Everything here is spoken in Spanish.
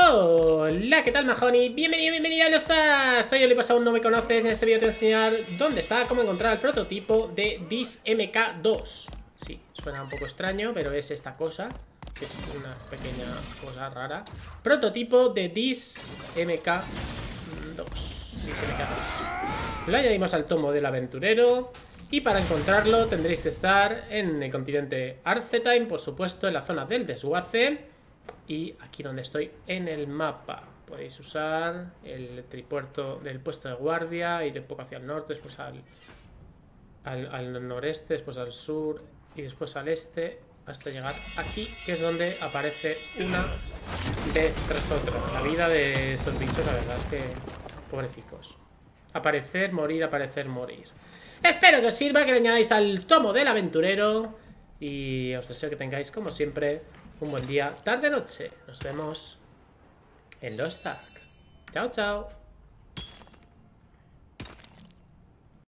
Hola, ¿qué tal, Mahoney? Bienvenido a los Stars. Soy Oliver, aún no me conoces. En este vídeo te voy a enseñar dónde está, cómo encontrar el prototipo de DIS MK2. Sí, suena un poco extraño, pero es esta cosa, que es una pequeña cosa rara. Prototipo de DIS MK2. DIS MK2. Lo añadimos al tomo del aventurero. Y para encontrarlo tendréis que estar en el continente Archetime, por supuesto, en la zona del desguace. Y aquí donde estoy en el mapa podéis usar el tripuerto del puesto de guardia, ir un poco hacia el norte, después al noreste, después al sur y después al este, hasta llegar aquí, que es donde aparece una vez tras otra. La vida de estos bichos, la verdad es que pobrecicos. Aparecer, morir, aparecer, morir. Espero que os sirva, que le añadáis al tomo del aventurero. Y os deseo que tengáis, como siempre, un buen día, tarde, noche. Nos vemos en los Stars. Chao, chao.